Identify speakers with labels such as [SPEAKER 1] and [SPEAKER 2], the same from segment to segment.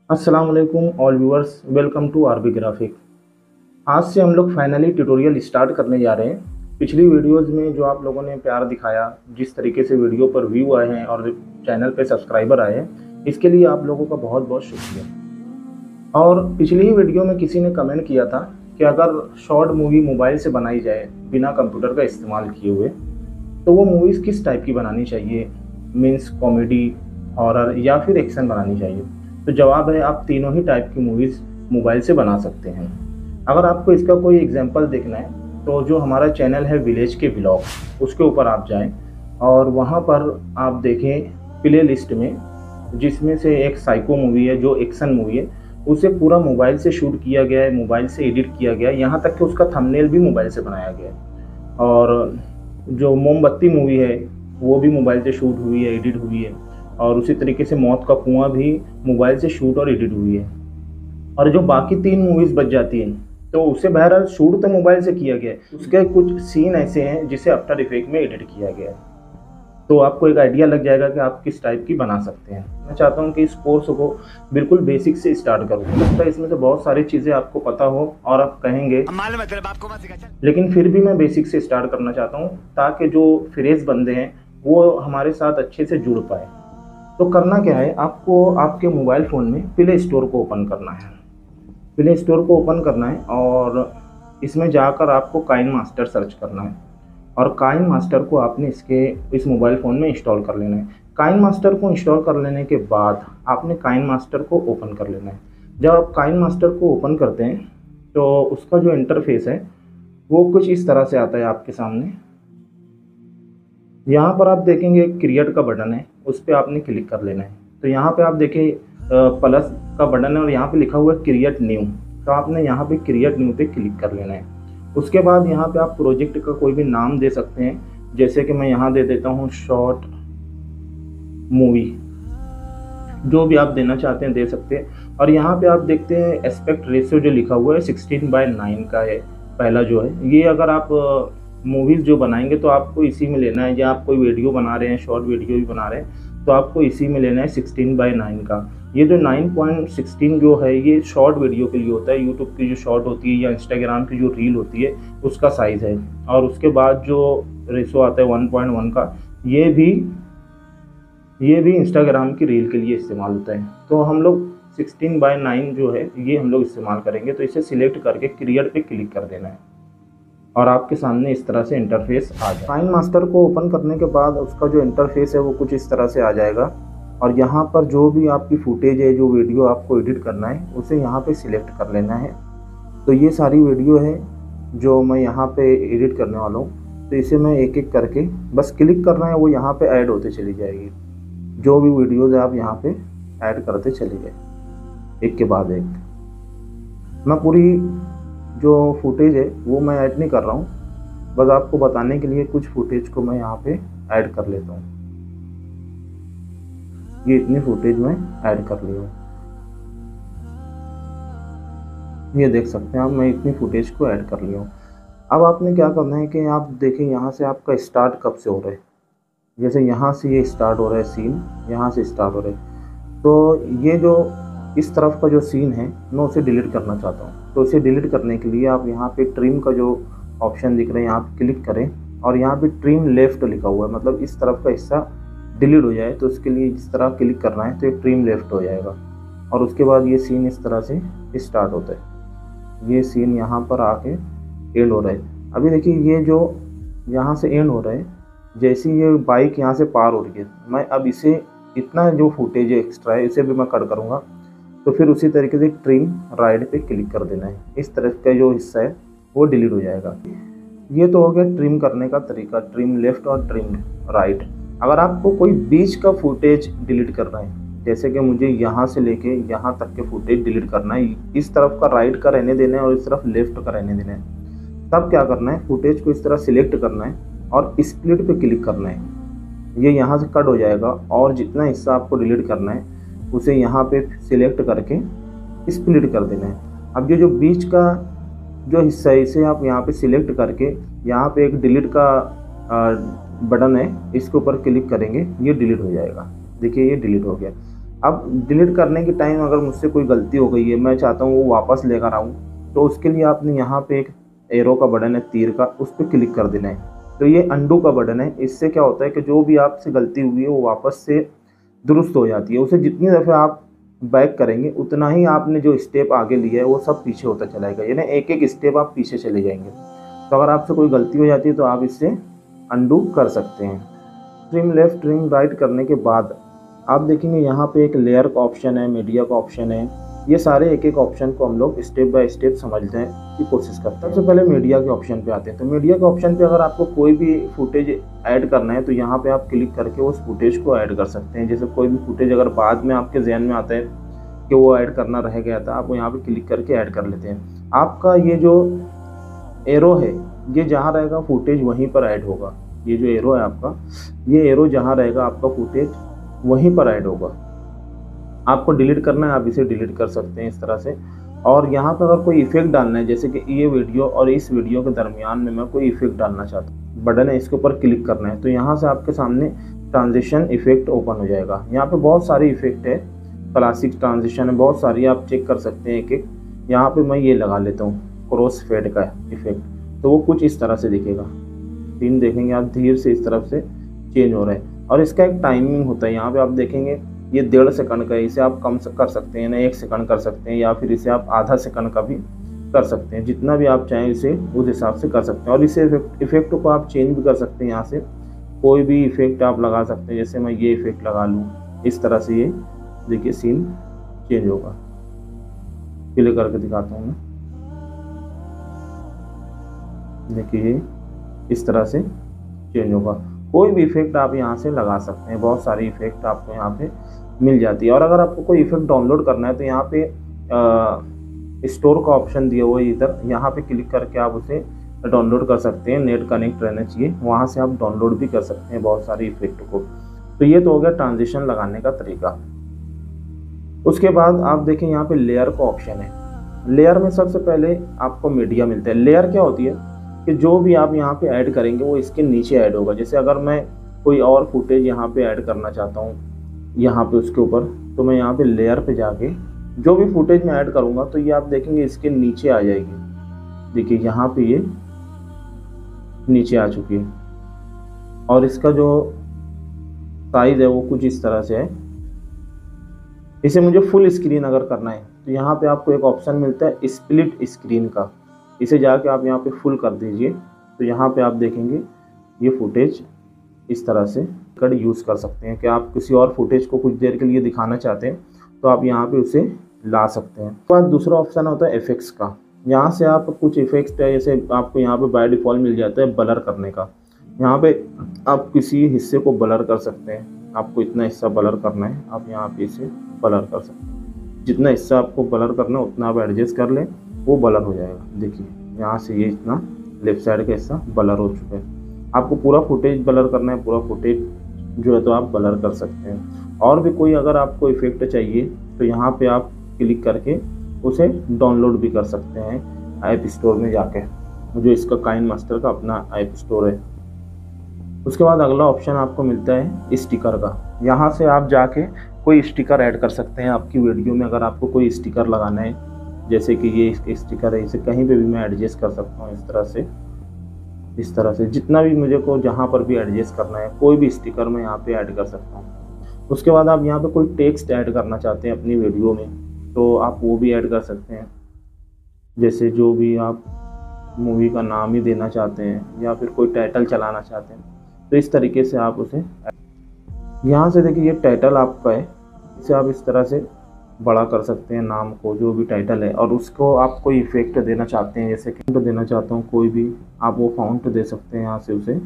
[SPEAKER 1] अस्सलाम वालेकुम all viewers, welcome to RB graphic. आज से हम लोग फाइनली ट्यूटोरियल स्टार्ट करने जा रहे हैं। पिछली वीडियोस में जो आप लोगों ने प्यार दिखाया, जिस तरीके से वीडियो पर व्यू आए हैं और चैनल पे सब्सक्राइबर आए हैं, इसके लिए आप लोगों का बहुत बहुत शुक्रिया। और पिछली ही वीडियो में किसी ने कमेंट किया था कि अगर शॉर्ट मूवी मोबाइल से बनाई जाए बिना कंप्यूटर का इस्तेमाल किए हुए, तो वो मूवीज़ किस टाइप की बनानी चाहिए, मीन्स कॉमेडी, हॉरर या फिर एक्शन बनानी चाहिए। तो जवाब है, आप तीनों ही टाइप की मूवीज़ मोबाइल से बना सकते हैं। अगर आपको इसका कोई एग्जांपल देखना है तो जो हमारा चैनल है विलेज के ब्लॉग, उसके ऊपर आप जाएं और वहाँ पर आप देखें प्ले लिस्ट में, जिसमें से एक साइको मूवी है जो एक्शन मूवी है, उसे पूरा मोबाइल से शूट किया गया है, मोबाइल से एडिट किया गया है, यहाँ तक कि उसका थंबनेल भी मोबाइल से बनाया गया है। और जो मोमबत्ती मूवी है वो भी मोबाइल से शूट हुई है, एडिट हुई है। और उसी तरीके से मौत का कुआं भी मोबाइल से शूट और एडिट हुई है। और जो बाकी 3 मूवीज़ बच जाती हैं तो उसे बहरहाल शूट तो मोबाइल से किया गया है, उसके कुछ सीन ऐसे हैं जिसे आफ्टर इफेक्ट में एडिट किया गया है। तो आपको एक आइडिया लग जाएगा कि आप किस टाइप की बना सकते हैं। मैं चाहता हूं कि इस कोर्स को बिल्कुल बेसिक से स्टार्ट करूं। हो सकता है इसमें से बहुत सारी चीज़ें आपको पता हो और आप कहेंगे, लेकिन फिर भी मैं बेसिक से स्टार्ट करना चाहता हूं ताकि जो फ्रेश बंदे हैं वो हमारे साथ अच्छे से जुड़ पाए। तो करना क्या है, आपको आपके मोबाइल फ़ोन में प्ले स्टोर को ओपन करना है। प्ले स्टोर को ओपन करना है और इसमें जाकर आपको काइन मास्टर सर्च करना है। और काइन मास्टर को आपने इस मोबाइल फ़ोन में इंस्टॉल कर लेना है। काइन मास्टर को इंस्टॉल कर लेने के बाद आपने काइन मास्टर को ओपन कर लेना है। जब आप काइन मास्टर को ओपन करते हैं तो उसका जो इंटरफेस है वो कुछ इस तरह से आता है आपके सामने। यहाँ पर आप देखेंगे क्रिएट का बटन है, उस पर आपने क्लिक कर लेना है। तो यहाँ पे आप देखें प्लस का बटन है और यहाँ पे लिखा हुआ है क्रिएट न्यू। तो आपने यहाँ पे क्रिएट न्यू पे क्लिक कर लेना है। उसके बाद यहाँ पे आप प्रोजेक्ट का कोई भी नाम दे सकते हैं, जैसे कि मैं यहाँ दे देता हूँ शॉर्ट मूवी। जो भी आप देना चाहते हैं दे सकते हैं। और यहाँ पे आप देखते हैं एस्पेक्ट रेशियो जो लिखा हुआ है 16:9 का है, पहला जो है ये। अगर आप मूवीज़ जो बनाएंगे तो आपको इसी में लेना है, या आप कोई वीडियो बना रहे हैं, शॉर्ट वीडियो भी बना रहे हैं, तो आपको इसी में लेना है 16:9 का। ये जो 9.16 जो है ये शॉर्ट वीडियो के लिए होता है। यूट्यूब की जो शॉर्ट होती है या इंस्टाग्राम की जो रील होती है उसका साइज़ है। और उसके बाद जो रेशो आता है 1.1 का, ये भी इंस्टाग्राम की रील के लिए इस्तेमाल होता है। तो हम लोग 16:9 जो है ये हम लोग इस्तेमाल करेंगे। तो इसे सिलेक्ट करके क्रिएट पे क्लिक कर देना है और आपके सामने इस तरह से इंटरफेस आ जाए। काइन मास्टर को ओपन करने के बाद उसका जो इंटरफेस है वो कुछ इस तरह से आ जाएगा। और यहाँ पर जो भी आपकी फुटेज है, जो वीडियो आपको एडिट करना है, उसे यहाँ पे सिलेक्ट कर लेना है। तो ये सारी वीडियो है जो मैं यहाँ पे एडिट करने वाला हूँ। तो इसे मैं एक एक करके बस क्लिक करना है, वो यहाँ पे ऐड होते चली जाएगी। जो भी वीडियोज़ आप यहाँ पे ऐड करते चले जाए एक के बाद एक। मैं पूरी जो फुटेज है वो मैं ऐड नहीं कर रहा हूँ, बस आपको बताने के लिए कुछ फुटेज को मैं यहाँ पे ऐड कर लेता हूँ। ये इतनी फुटेज मैं ऐड कर ली हूँ, ये देख सकते हैं आप, मैं इतनी फुटेज को ऐड कर लिया हूँ। अब आपने क्या करना है कि आप देखें यहाँ से आपका स्टार्ट कब से हो रहा है। जैसे यहाँ से ये स्टार्ट हो रहा है सीन, यहाँ से स्टार्ट हो रहा है। तो ये जो इस तरफ का जो सीन है मैं उसे डिलीट करना चाहता हूँ। तो उसे डिलीट करने के लिए आप यहाँ पे ट्रिम का जो ऑप्शन दिख रहा है यहाँ पे क्लिक करें और यहाँ पे ट्रिम लेफ्ट लिखा हुआ है, मतलब इस तरफ का हिस्सा डिलीट हो जाए। तो उसके लिए इस तरह क्लिक करना है तो ये ट्रिम लेफ्ट हो जाएगा। और उसके बाद ये सीन इस तरह से स्टार्ट होता है। ये सीन यहाँ पर आके एंड हो रहा है। अभी देखिए ये जो यहाँ से एंड हो रहा है, जैसे ये बाइक यहाँ से पार हो रही है, मैं अब इसे इतना जो फुटेज एक्स्ट्रा है इसे भी मैं कट करूँगा। तो फिर उसी तरीके से ट्रिम राइट पे क्लिक कर देना है। इस तरह का जो हिस्सा है वो डिलीट हो जाएगा। ये तो हो गया ट्रिम करने का तरीका, ट्रिम लेफ्ट और ट्रिम राइट। अगर आपको कोई बीच का फुटेज डिलीट करना है, जैसे कि मुझे यहाँ से लेके यहाँ तक के फुटेज डिलीट करना है, इस तरफ का राइट का रहने देना है और इस तरफ लेफ्ट का रहने देना है, तब क्या करना है, फुटेज को इस तरह सिलेक्ट करना है और स्प्लिट पे क्लिक करना है। ये यहाँ से कट हो जाएगा और जितना हिस्सा आपको डिलीट करना है उसे यहाँ पे सिलेक्ट करके स्प्लिट कर देना है। अब ये जो बीच का जो हिस्सा है इसे आप यहाँ पे सिलेक्ट करके यहाँ पे एक डिलीट का बटन है, इसके ऊपर क्लिक करेंगे, ये डिलीट हो जाएगा। देखिए ये डिलीट हो गया। अब डिलीट करने के टाइम अगर मुझसे कोई गलती हो गई है, मैं चाहता हूँ वो वापस लेकर आऊँ, तो उसके लिए आपने यहाँ पे एक एरो का बटन है तीर का, उस पर क्लिक कर देना है। तो ये अंडू का बटन है। इससे क्या होता है कि जो भी आपसे गलती हुई है वो वापस से दुरुस्त हो जाती है। उसे जितनी दफ़े आप बैक करेंगे उतना ही आपने जो स्टेप आगे लिया है वो सब पीछे होता चलाएगा, यानी एक एक स्टेप आप पीछे चले जाएंगे। तो अगर आपसे कोई गलती हो जाती है तो आप इससे अंडू कर सकते हैं। ट्रिम लेफ्ट ट्रिम राइट करने के बाद आप देखेंगे यहाँ पे एक लेयर का ऑप्शन है, मीडिया का ऑप्शन है। ये सारे एक एक ऑप्शन को हम लोग स्टेप बाय स्टेप समझने की कोशिश करते हैं। सबसे पहले मीडिया के ऑप्शन पे आते हैं। तो मीडिया के ऑप्शन पे अगर आपको कोई भी फुटेज ऐड करना है तो यहाँ पे आप क्लिक करके उस फुटेज को ऐड कर सकते हैं। जैसे कोई भी फुटेज अगर बाद में आपके जहन में आता है कि वो ऐड करना रह गया था, आप यहाँ पे क्लिक करके ऐड कर लेते हैं। आपका ये जो एरो है ये जहाँ रहेगा फुटेज वहीं पर ऐड होगा। ये जो एरो है आपका, ये एरो जहाँ रहेगा आपका फुटेज वहीं पर ऐड होगा। आपको डिलीट करना है, आप इसे डिलीट कर सकते हैं इस तरह से। और यहाँ पर अगर कोई इफेक्ट डालना है, जैसे कि ये वीडियो और इस वीडियो के दरमियान में मैं कोई इफेक्ट डालना चाहता हूँ, बटन है इसके ऊपर क्लिक करना है, तो यहाँ से आपके सामने ट्रांजिशन इफेक्ट ओपन हो जाएगा। यहाँ पे बहुत सारी इफेक्ट है, क्लासिक ट्रांजिशन है, बहुत सारी आप चेक कर सकते हैं एक एक। यहाँ पे मैं ये लगा लेता हूँ क्रॉस फेड का इफेक्ट, तो वो कुछ इस तरह से दिखेगा। सीन देखेंगे आप धीरे से इस तरफ से चेंज हो रहा है। और इसका एक टाइमिंग होता है, यहाँ पे आप देखेंगे ये 1.5 सेकंड का है। इसे आप कम कर सकते हैं, 1 सेकंड कर सकते हैं, या फिर इसे आप आधा सेकंड का भी कर सकते हैं। जितना भी आप चाहें इसे उस हिसाब से कर सकते हैं। और इसे इफेक्ट को आप चेंज भी कर सकते हैं। यहाँ से कोई भी इफेक्ट आप लगा सकते हैं। जैसे मैं ये इफेक्ट लगा लूँ, इस तरह से ये देखिए सीन चेंज होगा। क्लिक करके दिखाता हूँ मैं, देखिए इस तरह से चेंज होगा। कोई भी इफेक्ट आप यहाँ से लगा सकते हैं। बहुत सारी इफेक्ट आपको यहाँ पे मिल जाती है। और अगर आपको कोई इफेक्ट डाउनलोड करना है तो यहाँ पे स्टोर का ऑप्शन दिया हुआ है इधर, यहाँ पे क्लिक करके आप उसे डाउनलोड कर सकते हैं। नेट कनेक्ट रहना चाहिए, वहाँ से आप डाउनलोड भी कर सकते हैं बहुत सारी इफेक्ट को। तो ये तो हो गया ट्रांजिशन लगाने का तरीका। उसके बाद आप देखें यहाँ पे लेयर का ऑप्शन है। लेयर में सबसे पहले आपको मीडिया मिलता है। लेयर क्या होती है कि जो भी आप यहाँ पे ऐड करेंगे वो इसके नीचे ऐड होगा। जैसे अगर मैं कोई और फुटेज यहाँ पे ऐड करना चाहता हूँ यहाँ पे उसके ऊपर, तो मैं यहाँ पे लेयर पे जाके जो भी फुटेज मैं ऐड करूँगा तो ये आप देखेंगे इसके नीचे आ जाएगी। देखिए यहाँ पे ये नीचे आ चुकी है। और इसका जो साइज है वो कुछ इस तरह से है। इसे मुझे फुल स्क्रीन अगर करना है तो यहाँ पे आपको एक ऑप्शन मिलता है स्प्लिट स्क्रीन का। इसे जाके आप यहाँ पे फुल कर दीजिए, तो यहाँ पे आप देखेंगे ये फुटेज इस तरह से कट यूज़ कर सकते हैं। कि आप किसी और फुटेज को कुछ देर के लिए दिखाना चाहते हैं तो आप यहाँ पे उसे ला सकते हैं। उसके बाद दूसरा ऑप्शन होता है इफेक्ट्स का। यहाँ से आप कुछ इफेक्ट्स है, जैसे आपको यहाँ पे बाय डिफ़ॉल्ट मिल जाता है ब्लर करने का। यहाँ पे आप किसी हिस्से को ब्लर कर सकते हैं। आपको इतना हिस्सा ब्लर करना है, आप यहाँ पे इसे ब्लर कर सकते हैं। जितना हिस्सा आपको ब्लर करना है उतना आप एडजस्ट कर लें, वो ब्लर हो जाएगा। देखिए यहाँ से ये इतना लेफ्ट साइड का हिस्सा ब्लर हो चुका है। आपको पूरा फुटेज ब्लर करना है, पूरा फुटेज जो है तो आप ब्लर कर सकते हैं। और भी कोई अगर आपको इफेक्ट चाहिए तो यहाँ पे आप क्लिक करके उसे डाउनलोड भी कर सकते हैं ऐप स्टोर में जाके, जो इसका काइनमास्टर का अपना ऐप स्टोर है। उसके बाद अगला ऑप्शन आपको मिलता है स्टिकर का। यहाँ से आप जाके कोई स्टिकर ऐड कर सकते हैं आपकी वीडियो में। अगर आपको कोई स्टिकर लगाना है, जैसे कि ये स्टिकर है, इसे कहीं पे भी मैं एडजस्ट कर सकता हूँ इस तरह से जितना भी मुझे को जहाँ पर भी एडजस्ट करना है, कोई भी स्टिकर मैं यहाँ पे ऐड कर सकता हूँ। उसके बाद आप यहाँ पे कोई टेक्स्ट ऐड करना चाहते हैं अपनी वीडियो में तो आप वो भी ऐड कर सकते हैं। जैसे जो भी आप मूवी का नाम ही देना चाहते हैं या फिर कोई टाइटल चलाना चाहते हैं, तो इस तरीके से आप उसे यहाँ से देखिए ये टाइटल आपका है, इसे आप इस तरह से बड़ा कर सकते हैं नाम को, जो भी टाइटल है। और उसको आप कोई इफेक्ट देना चाहते हैं, जैसे कि देना चाहता हूँ कोई भी, आप वो फाउंट दे सकते हैं। यहाँ से उसे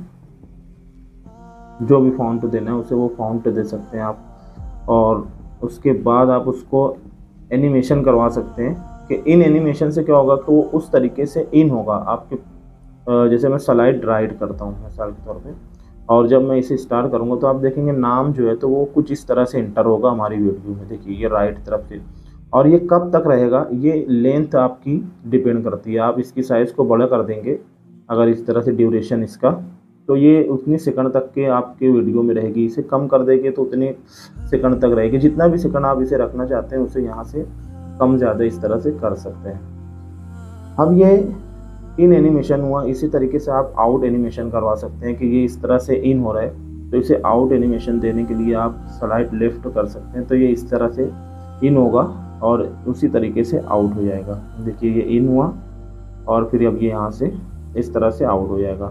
[SPEAKER 1] जो भी फाउंट देना है उसे वो फाउंट दे सकते हैं आप। और उसके बाद आप उसको एनिमेशन करवा सकते हैं कि इन एनिमेशन से क्या होगा कि वो उस तरीके से इन होगा आपके। जैसे मैं स्लाइड राइड करता हूँ मिसाल के तौर पे, और जब मैं इसे स्टार्ट करूँगा तो आप देखेंगे नाम जो है तो वो कुछ इस तरह से इंटर होगा हमारी वीडियो में। देखिए ये राइट तरफ से। और ये कब तक रहेगा, ये लेंथ आपकी डिपेंड करती है। आप इसकी साइज़ को बड़ा कर देंगे अगर इस तरह से ड्यूरेशन इसका तो ये उतनी सेकंड तक के आपके वीडियो में रहेगी। इसे कम कर देंगे तो उतने सेकंड तक रहेगी। जितना भी सेकंड आप इसे रखना चाहते हैं उसे यहाँ से कम ज़्यादा इस तरह से कर सकते हैं। अब ये इन एनिमेशन हुआ। इसी तरीके से आप आउट एनिमेशन करवा सकते हैं कि ये इस तरह से इन हो रहा है, तो इसे आउट एनिमेशन देने के लिए आप स्लाइड लेफ्ट कर सकते हैं, तो ये इस तरह से इन होगा और उसी तरीके से आउट हो जाएगा। देखिए ये इन हुआ और फिर अब ये यहाँ से इस तरह से आउट हो जाएगा।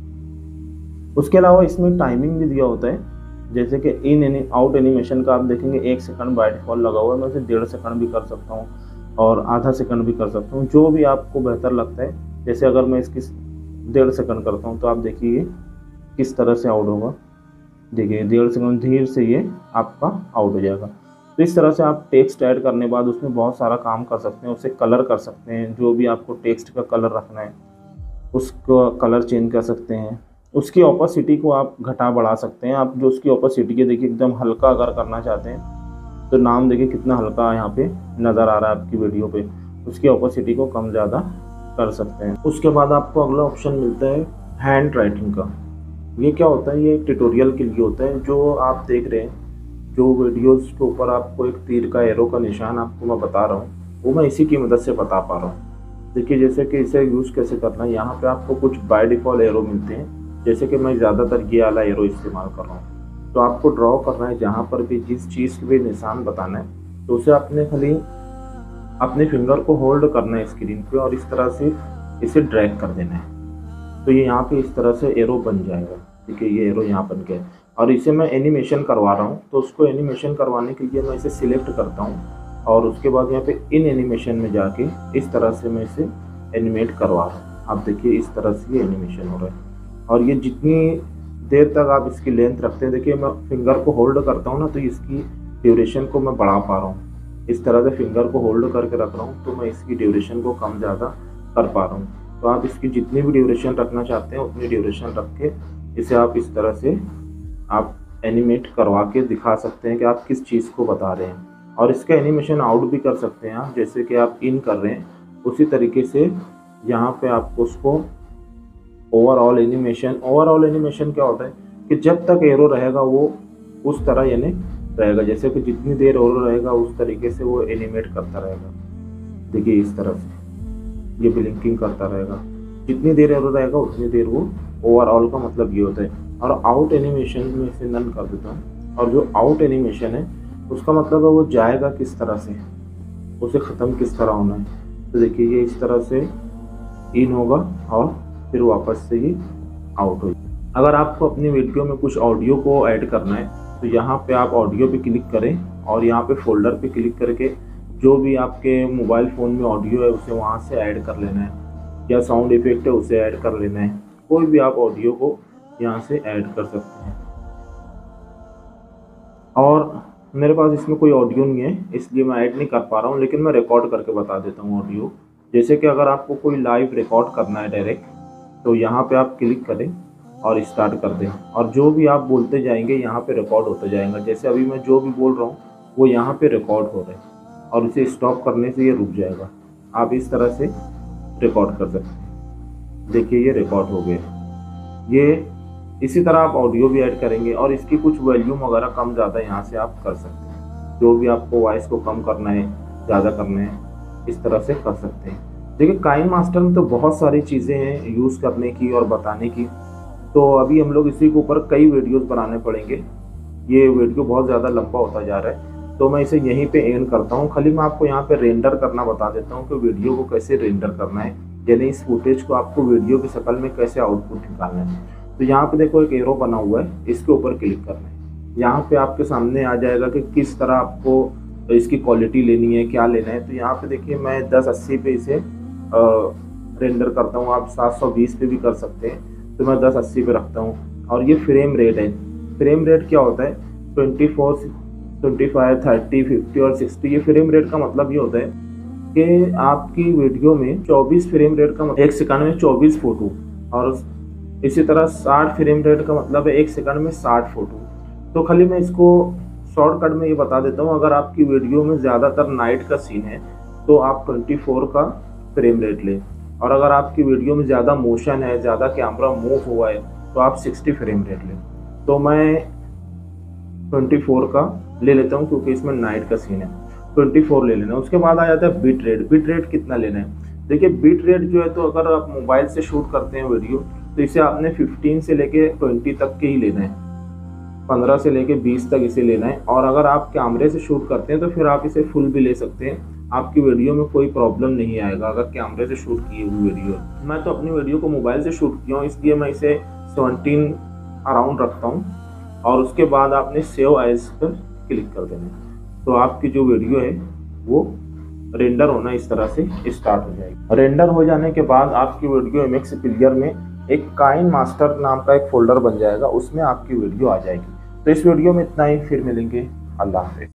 [SPEAKER 1] उसके अलावा इसमें टाइमिंग भी दिया होता है, जैसे कि इन आउट एनिमेशन का आप देखेंगे 1 सेकंड बाय डिफॉल्ट लगा हुआ है। मैं उसे 1.5 सेकंड भी कर सकता हूँ और आधा सेकंड भी कर सकता हूँ, जो भी आपको बेहतर लगता है। जैसे अगर मैं इसकी 1.5 सेकंड करता हूँ तो आप देखिए किस तरह से आउट होगा। देखिए 1.5 सेकंड धीरे से ये आपका आउट हो जाएगा। तो इस तरह से आप टेक्स्ट ऐड करने बाद उसमें बहुत सारा काम कर सकते हैं। उसे कलर कर सकते हैं, जो भी आपको टेक्स्ट का कलर रखना है उसका कलर चेंज कर सकते हैं। उसकी ऑपोसिटी को आप घटा बढ़ा सकते हैं। आप जो उसकी ऑपोसिटी है देखिए एकदम हल्का अगर करना चाहते हैं तो नाम देखिए कितना हल्का यहाँ पे नज़र आ रहा है आपकी वीडियो पे। उसकी ऑपोसिटी को कम ज़्यादा कर सकते हैं। उसके बाद आपको अगला ऑप्शन मिलता है हैंड राइटिंग का। ये क्या होता है? ये एक ट्यूटोरियल के लिए होता है। जो आप देख रहे हैं, जो वीडियोस के ऊपर आपको एक तीर का एरो का निशान आपको मैं बता रहा हूँ, वो मैं इसी की मदद से बता पा रहा हूँ। देखिए जैसे कि इसे यूज़ कैसे करना है। यहाँ पे आपको कुछ बाय डिफ़ॉल्ट एरो मिलते हैं, जैसे कि मैं ज़्यादातर ये वाला एरो इस्तेमाल कर रहा हूँ। तो आपको ड्रॉ करना है, जहाँ पर भी जिस चीज़ के भी निशान बताना है तो उसे आपने खाली अपने फिंगर को होल्ड करना है स्क्रीन पे और इस तरह से इसे ड्रैग कर देना है। तो ये यहाँ पे इस तरह से एरो बन जाएगा। ठीक है, ये एरो यहाँ बन गया और इसे मैं एनिमेशन करवा रहा हूँ। तो उसको एनिमेशन करवाने के लिए मैं इसे सिलेक्ट करता हूँ और उसके बाद यहाँ पे इन एनिमेशन में जाके इस तरह से मैं इसे एनिमेट करवा रहा हूँ। आप देखिए इस तरह से ये एनिमेशन हो रहा है और ये जितनी देर तक आप इसकी लेंथ रखते हैं, देखिए मैं फिंगर को होल्ड करता हूँ ना, तो इसकी ड्यूरेशन को मैं बढ़ा पा रहा हूँ। इस तरह से फिंगर को होल्ड करके रख रहा हूँ तो मैं इसकी ड्यूरेशन को कम ज़्यादा कर पा रहा हूँ। तो आप इसकी जितनी भी ड्यूरेशन रखना चाहते हैं उतनी ड्यूरेशन रख के इसे आप इस तरह से आप एनिमेट करवा के दिखा सकते हैं कि आप किस चीज़ को बता रहे हैं। और इसका एनिमेशन आउट भी कर सकते हैं आप, जैसे कि आप इन कर रहे हैं उसी तरीके से यहाँ पे आपको उसको ओवरऑल एनिमेशन क्या होता है कि जब तक एरो रहेगा वो उस तरह यानी रहेगा, जैसे कि जितनी देर एरो रहेगा उस तरीके से वो एनिमेट करता रहेगा। देखिए इस तरह से ये ब्लिंकिंग करता रहेगा, जितनी देर एरो रहेगा उतनी देर वो ओवरऑल का मतलब ये होता है। और आउट एनिमेशन में इसे नन कर देता हूँ। और जो आउट एनिमेशन है उसका मतलब है वो जाएगा किस तरह से, उसे ख़त्म किस तरह होना है। तो देखिए ये इस तरह से इन होगा और फिर वापस से ही आउट हो। अगर आपको अपनी वीडियो में कुछ ऑडियो को ऐड करना है तो यहाँ पे आप ऑडियो पे क्लिक करें और यहाँ पे फोल्डर पे क्लिक करके जो भी आपके मोबाइल फ़ोन में ऑडियो है उसे वहाँ से ऐड कर लेना है, या साउंड इफेक्ट है उसे ऐड कर लेना है। कोई भी आप ऑडियो को यहाँ से ऐड कर सकते हैं। और मेरे पास इसमें कोई ऑडियो नहीं है इसलिए मैं ऐड नहीं कर पा रहा हूँ, लेकिन मैं रिकॉर्ड करके बता देता हूँ ऑडियो। जैसे कि अगर आपको कोई लाइव रिकॉर्ड करना है डायरेक्ट, तो यहाँ पे आप क्लिक करें और स्टार्ट कर दें और जो भी आप बोलते जाएंगे यहाँ पे रिकॉर्ड होता जाएगा। जैसे अभी मैं जो भी बोल रहा हूँ वो यहाँ पे रिकॉर्ड हो रहा है और इसे स्टॉप करने से ये रुक जाएगा। आप इस तरह से रिकॉर्ड कर सकते हैं। देखिए ये रिकॉर्ड हो गया। ये इसी तरह आप ऑडियो भी ऐड करेंगे और इसकी कुछ वॉल्यूम वगैरह कम ज़्यादा यहाँ से आप कर सकते हैं। जो भी आपको वॉइस को कम करना है ज़्यादा करना है इस तरह से कर सकते हैं। देखिए काइनमास्टर में तो बहुत सारी चीज़ें हैं यूज़ करने की और बताने की, तो अभी हम लोग इसी के ऊपर कई वीडियोस बनाने पड़ेंगे। ये वीडियो बहुत ज़्यादा लंबा होता जा रहा है तो मैं इसे यहीं पे एंड करता हूँ। खाली मैं आपको यहाँ पे रेंडर करना बता देता हूँ कि वीडियो को कैसे रेंडर करना है, यानी इस फुटेज को आपको वीडियो की शक्ल में कैसे आउटपुट निकालना है। तो यहाँ पे देखो एक एरो बना हुआ है, इसके ऊपर क्लिक करना है। यहाँ पे आपके सामने आ जाएगा कि किस तरह आपको इसकी क्वालिटी लेनी है, क्या लेना है। तो यहाँ पे देखिए मैं 1080 पे इसे रेंडर करता हूँ, आप 720 पे भी कर सकते हैं। तो मैं 1080 पे रखता हूँ और ये फ्रेम रेट है। फ्रेम रेट क्या होता है? 24, 25, 30, 50 और 60। ये फ्रेम रेट का मतलब ये होता है कि आपकी वीडियो में 24 फ्रेम रेट का मतलब 1 सेकंड में 24 फोटो, और इसी तरह 60 फ्रेम रेट का मतलब है 1 सेकंड में 60 फोटो। तो खाली मैं इसको शॉर्टकट में ये बता देता हूँ, अगर आपकी वीडियो में ज़्यादातर नाइट का सीन है तो आप 24 का फ्रेम रेट लें, और अगर आपकी वीडियो में ज़्यादा मोशन है, ज़्यादा कैमरा मूव हुआ है तो आप 60 फ्रेम रेट लें। तो मैं 24 का ले लेता हूँ क्योंकि इसमें नाइट का सीन है। 24 ले लेना। उसके बाद आ जाता है बिट रेट। बिट रेट कितना लेना है? देखिए बिट रेट जो है, तो अगर आप मोबाइल से शूट करते हैं वीडियो तो इसे आपने 15 से लेके 20 तक के ही लेना है, 15 से लेके 20 तक इसे लेना है। और अगर आप कैमरे से शूट करते हैं तो फिर आप इसे फुल भी ले सकते हैं, आपकी वीडियो में कोई प्रॉब्लम नहीं आएगा अगर कैमरे से शूट की हुई वीडियो। मैं तो अपनी वीडियो को मोबाइल से शूट किया हूँ, इसलिए मैं इसे 17 अराउंड रखता हूँ। और उसके बाद आपने सेव एज पर क्लिक कर देना, तो आपकी जो वीडियो है वो रेंडर होना इस तरह से स्टार्ट हो जाएगी। रेंडर हो जाने के बाद आपकी वीडियो एमएक्स प्लेयर में एक काइन मास्टर नाम का एक फोल्डर बन जाएगा, उसमें आपकी वीडियो आ जाएगी। तो इस वीडियो में इतना ही, फिर मिलेंगे। अल्लाह हाफिज़।